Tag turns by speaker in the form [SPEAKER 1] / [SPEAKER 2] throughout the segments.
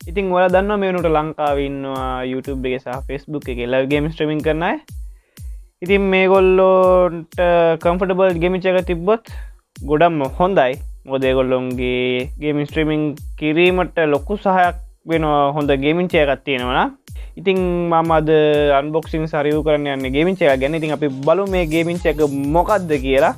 [SPEAKER 1] ඉතින් ඔයාලා දන්නවා මේ වෙනකොට ලංකාවේ ඉන්නවා YouTube එකේ සහ Facebook එකේ live game streaming කරන අය. ඉතින් මේගොල්ලොන්ට comfortable gaming එකක් තිබ්බොත් ගොඩක්ම හොඳයි. මොකද ඒගොල්ලොන්ගේ gaming streaming කිරීමට ලොකු සහයක් වෙනවා හොඳ gaming එකක් තියෙනවා නා. ඉතින් මම අද unboxing සහ review කරන්න යන්නේ gaming එකක් ගැන. ඉතින් අපි බලමු මේ gaming එක මොකක්ද කියලා.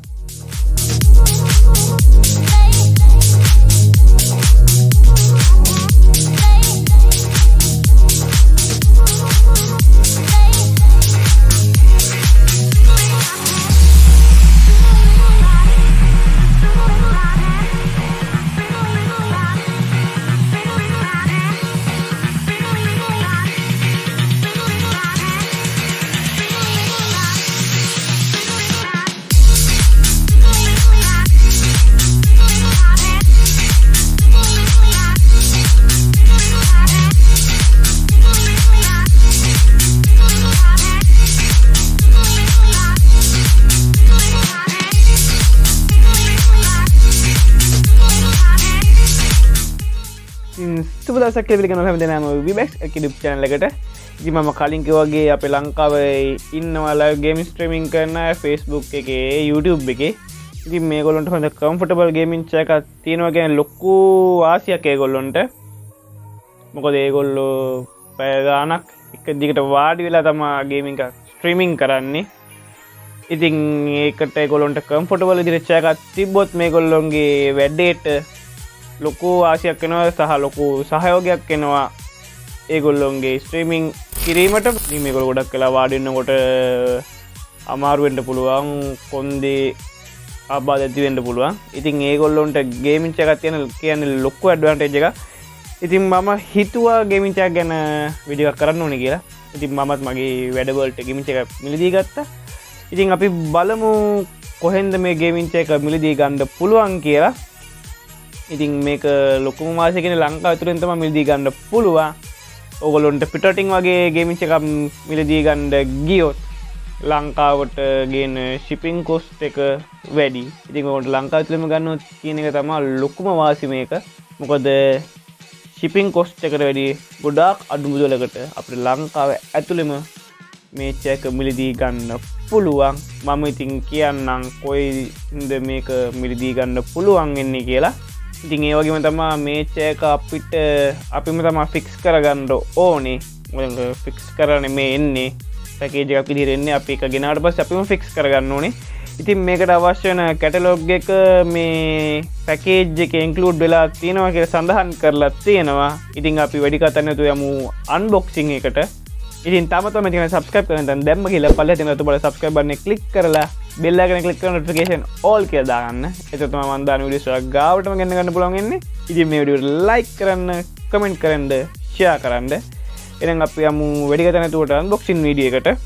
[SPEAKER 1] සුබ දවසක් කියලා පිළිගන්නවා හැමදේම Vibex YouTube channel එකට. ඉතින් මම කලින් කිව්වාගේ අපේ ලංකාවේ ඉන්නවා live game streaming කරන Facebook එකේ YouTube එකේ. ඉතින් මේගොල්ලන්ට හොඳ comfortable gaming එකක් තියෙනවා කියන්නේ ලොකු වාසියක් ඒගොල්ලන්ට. මොකද ඒගොල්ලෝ පැය ගාණක් එක දිගට වාඩි වෙලා තමයි gaming එක streaming කරන්නේ. ඉතින් ඒකට ඒගොල්ලන්ට comfortable විදිහට එකක් තිබ්බොත් මේගොල්ලොන්ගේ වැඩේට ලොකු ආශයක් වෙනවා සහ ලොකු සහයෝගයක් වෙනවා ඒගොල්ලොන්ගේ ස්ට්‍රීමින් කිරීමට. ඉතින් මේගොල්ලෝ ගොඩක් වෙලා වාඩි වෙනකොට අමාරු වෙන්න පුළුවන්, කොන්දේ ආබාධ ඇති වෙන්න පුළුවන්. ඉතින් ඒගොල්ලොන්ට ගේමින් එකක් කියන්නේ ලොකු ඇඩ්වාන්ටේජ් එකක්. ඉතින් මම හිතුවා ගේමින් එකක් ගැන වීඩියෝ එකක් කරන්න ඕනේ කියලා. ඉතින් මමත් මගේ වැඩවලට ගේමින් එකක් මිලදී ගත්තා. ඉතින් අපි බලමු කොහෙන්ද මේ ගේමින් එක මිලදී ගන්න පුළුවන් කියලා. ඉතින් මේක ලොකුම වාසිය කියන්නේ ලංකාව ඇතුළෙන් තමයි මිලදී ගන්න පුළුවන්. ඕගොල්ලොන්ට පිටරටින් වගේ ගේමින් එකක් මිලදී ගන්න ගියොත් ලංකාවට ගේන shipping cost එක වැඩි. ඉතින් ඕගොල්ලන්ට ලංකාව ඇතුළෙම ගන්නොත් කියන එක තමයි ලොකුම වාසිය මේක. මොකද shipping cost එකට වැඩි ගොඩාක් අඩු මුදලකට අපේ ලංකාව ඇතුළෙම මේ චේක මිලදී ගන්න පුළුවන්. මම ඉතින් කියන්නම් කොයින්ද මේක මිලදී ගන්න පුළුවන් වෙන්නේ කියලා. ඉතින් ඒ වගේම තමයි මේ චේක අපිම තමයි ෆික්ස් කරගන්න ඕනේ. මොකද ෆික්ස් කරන්නේ මේ එන්නේ පැකේජ් එකක් විදිහට එන්නේ. අපි එක ගෙනාවට පස්සේ අපිම ෆික්ස් කරගන්න ඕනේ. ඉතින් මේකට අවශ්‍ය වෙන කැටලොග් එක මේ පැකේජ් එකේ ඉන්ක්ලූඩ් වෙලා තියෙනවා කියලා සඳහන් කරලා තියෙනවා. ඉතින් අපි වැඩි කතා නැතුව යමු අන්බොක්සිං එකට. ඉතින් තාම තමයි channel subscribe කරන්න දැන් දැම්ම කියලා පල්ලෙහා තියෙන ඔතන subscribe button එක click කරලා bell icon එක click කරලා notification all කියලා දාගන්න. එතකොට තමයි මම දාන වීඩියෝස් වල ගාවටම ගන්න පුළුවන් වෙන්නේ. ඉතින් මේ වීඩියෝ like කරන්න, comment කරන්න, share කරන්න. එහෙනම් අපි යමු වැඩි කතා නැතුවට unboxing වීඩියෝ එකට.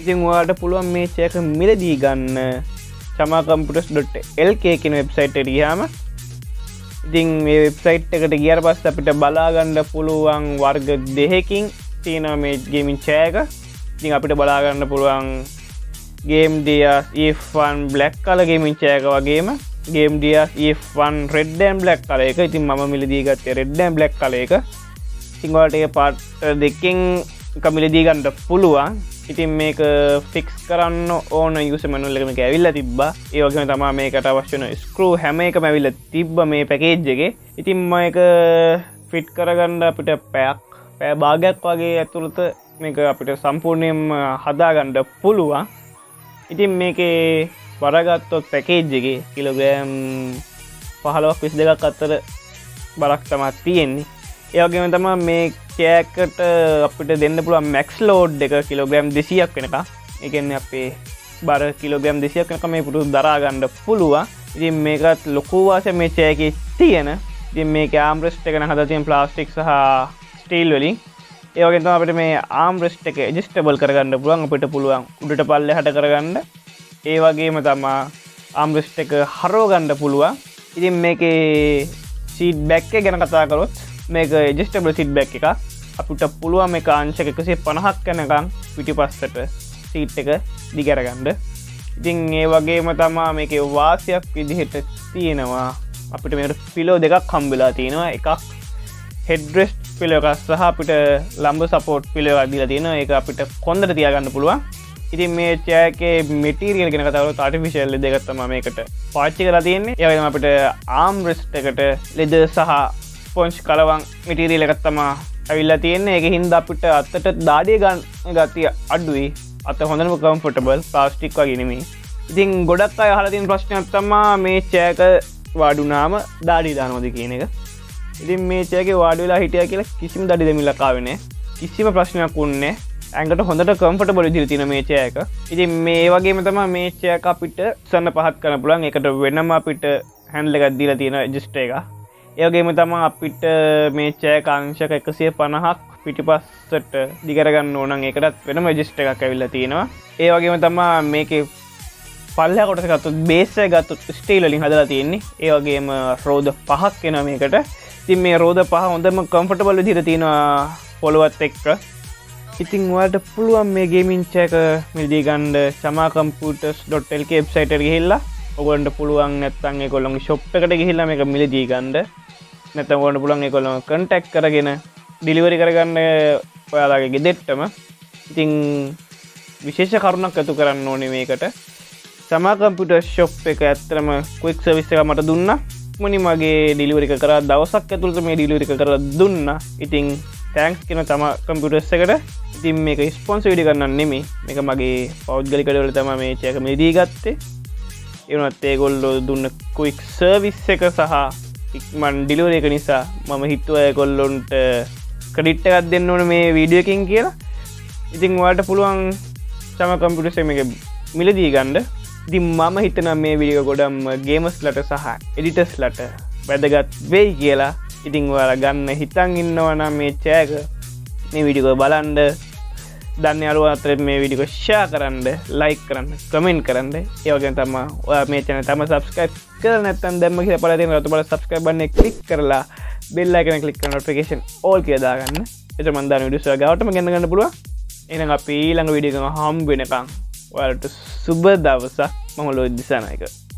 [SPEAKER 1] ඉතින් ඔයාලට පුළුවන් මේ චෑක මිලදී ගන්න chamacomputers.lk කියන වෙබ්සයිට් එකට ගියාම ඉතින් මේ වෙබ්සයිට් එකට ගියාට පස්සේ අපිට බලා ගන්න පුළුවන් වර්ග දෙකකින් තියෙනවා මේ ගේමින් චෑක. ඉතින් අපිට බලා ගන්න පුළුවන් Gamdias if1 black color gaming චෑක වගේම Gamdias if1 red and black color එක. ඉතින් මම මිලදී ගත්තේ red and black color එක. ඉතින් ඔයාලට ඒ පාර්ට් දෙකෙන් මිලදී ගන්න පුළුවන්. ඉතින් මේක ෆික්ස් කරන්න ඕන යුසර් මැනුවල් එක මේක ඇවිල්ලා තිබ්බා. ඒ වගේම තමයි මේකට අවශ්‍ය වෙන ස්ක්‍රූ හැම එකම ඇවිල්ලා තිබ්බා මේ පැකේජ් එකේ. ඉතින් මේක ෆිට කරගන්න අපිට පැය භාගයක් වගේ ඇතුළත මේක අපිට සම්පූර්ණයෙන්ම හදාගන්න පුළුවන්. ඉතින් මේකේ බරගත්තොත් පැකේජ් එකේ කිලෝග්‍රෑම් 15ක් 22ක් අතර බරක් තමයි තියෙන්නේ. ඒ වගේම තමයි මේ චෑකට අපිට දෙන්න පුළුවන් මැක්ස් ලෝඩ් එක කිලෝග්‍රෑම් 200ක් වෙනකම්. ඒ කියන්නේ අපේ බර කිලෝග්‍රෑම් 200ක් වෙනකම් මේ පුරුදු දරා ගන්න පුළුවන්. ඉතින් මේකත් ලොකු වාසියක් මේ චෑකේ තියෙන. ඉතින් මේකේ ආම්රෙස්ට් එක නම් හදලා තියෙන ප්ලාස්ටික් සහ ස්ටීල් වලින්. ඒ වගේම තමයි අපිට මේ ආම්රෙස්ට් එක ඇඩ්ජස්ටබල් කරගන්න පුළුවන්. අපිට පුළුවන් උඩට පල්ලෙහාට කරගන්න. ඒ වගේම තමයි ආම්රෙස්ට් එක හරව ගන්න පුළුවන්. ඉතින් මේකේ සීට් බැක් එක ගැන කතා කරොත් මේක ඇඩ්ජස්ටබල් සීට් බැක් එකක්. අපිට පුළුවන් මේක අංශක 150ක් යනකම් පිටිපස්සට සීට් එක දිග කරගන්න. ඉතින් ඒ වගේම තමයි මේකේ වාසියක් විදිහට තියෙනවා අපිට මේකට පිලෝ දෙකක් හම්බෙලා තියෙනවා. එකක් හෙඩ්රෙස්ට් පිලෝ එකක් සහ අපිට ලම්බ සපෝට් පිලෝ එකක් දීලා තියෙනවා. ඒක අපිට කොන්දට තියාගන්න පුළුවන්. ඉතින් මේ චෑකේ මෙටීරියල් ගැන කතා කරලා ආටිෆිෂල් ලෙදර් එකක් තමයි මේකට පාවිච්චි කරලා තියෙන්නේ. ඒ වගේම අපිට ආම් රෙස්ට් එකට ලෙදර් සහ ස්පොන්ජ් කලවම් මෙටීරියල් එකක් තමයි ඇවිල්ලා තියෙන්නේ. ඒකෙන් හින්දා අපිට අතට දාඩිය ගන්න ගතිය අඩුයි. අත හොඳටම කම්ෆර්ටබල් ප්ලාස්ටික් වගේ නෙමෙයි. ඉතින් ගොඩක් අය අහලා තියෙන ප්‍රශ්නයක් තමයි මේ චෑක වාඩි වුණාම දාඩිය දානවද කියන එක. ඉතින් මේ චෑකේ වාඩි වෙලා හිටියා කියලා කිසිම දඩි දෙමිල්ලක් ආවේ නැහැ. කිසිම ප්‍රශ්නයක් වුණේ නැහැ. ඇඟට හොඳට කම්ෆර්ටබල් විදිහට තියෙන මේ චෑක. ඉතින් මේ වගේම තමයි මේ චෑක අපිට උස්සන්න පහත් කරන්න පුළුවන්. ඒකට වෙනම අපිට හැන්ඩල් එකක් දීලා තියෙන ඇඩ්ජස්ටර් එකක්. ඒ වගේම තමයි අපිට මේ චෑක අංශක 150ක් පිටිපස්සට දිගර ගන්න ඕන නම් ඒකටත් වෙනම ඇඩ්ජස්ටර් එකක් ඇවිල්ලා තියෙනවා. ඒ වගේම තමයි මේකේ පල්ලෙහා කොටස ගත්තොත් බේස් එක ගත්තොත් ස්ටීල් වලින් හදලා තියෙන්නේ. ඒ වගේම රෝද 5ක් එනවා මේකට. ඉතින් මේ රෝද 5 හොඳම කම්ෆර්ටබල් විදිහට තියෙනවා පොළොවත් එක්ක. ඉතින් ඔයාලට පුළුවන් මේ ගේමින් චෑක මිලදී ගන්න chamacomputers.lk වෙබ්සයිට් එකට ගිහිල්ලා ඔයගොල්ලන්ට පුළුවන් නැත්නම් ඒගොල්ලන්ගේ shop එකට ගිහිල්ලා මේක මිලදී ගන්න. නැත්නම් ඔයාලට පුළුවන් ඒගොල්ලන්ව contact කරගෙන delivery කරගන්න ඔයාලගේ ගෙදරටම. ඉතින් විශේෂ කරුණක් අතු කරන්න ඕනේ මේකට. chamacomputers shop එක ඇත්තටම quick service එක මට දුන්නා. මොනි මගේ delivery එක කරා දවසක් ඇතුළත මේ delivery එක කරලා දුන්නා. ඉතින් thanks කියන chamacomputers එකට. ඉතින් මේක ස්පොන්සර් වීඩියෝ කරන්න නෙමෙයි. මේක මගේ පෞද්ගලික කඩවල තමයි මේ චෑක මිලදී ගත්තේ. ඒ වුණත් ඒගොල්ලෝ දුන්න quick service එක සහ ඉක්මන් delivery එක නිසා මම හිතුවා ඒගොල්ලොන්ට ක්‍රෙඩිට් එකක් දෙන්න ඕනේ මේ වීඩියෝ එකකින් කියලා. ඉතින් ඔයාලට පුළුවන් chamacomputers එක මේක මිලදී ගන්න. ඉතින් මම හිතනවා මේ වීඩියෝ ගොඩක්ම ගේමර්ස්ලට සහ එඩිටර්ස්ලට වැදගත් වෙයි කියලා. ඉතින් ඔයාලා ගන්න හිතන් ඉන්නවා නම් මේ චෑක මේ වීඩියෝ බලන්න. දන්නේ අරුව අතරේ මේ වීඩියෝ ෂෙයා කරන්න, ලයික් කරන්න, කමෙන්ට් කරන්න. ඒ වගේම තමයි ඔයා මේ channel තම subscribe කරලා නැත්නම් දැම්ම කියලා බලලා තියෙන රතු බල subscribe button එක click කරලා bell icon එක click කරලා notification all කියලා දාගන්න. එතකොට මම දාන වීඩියෝස් ඔයා ගාවටම ගෙන්න ගන්න පුළුවන්. එහෙනම් අපි ඊළඟ වීඩියෝ එකක හම්බ වෙනකන් ඔයාලට සුබ දවසක්. මම ලෝහිත් දිසානායක.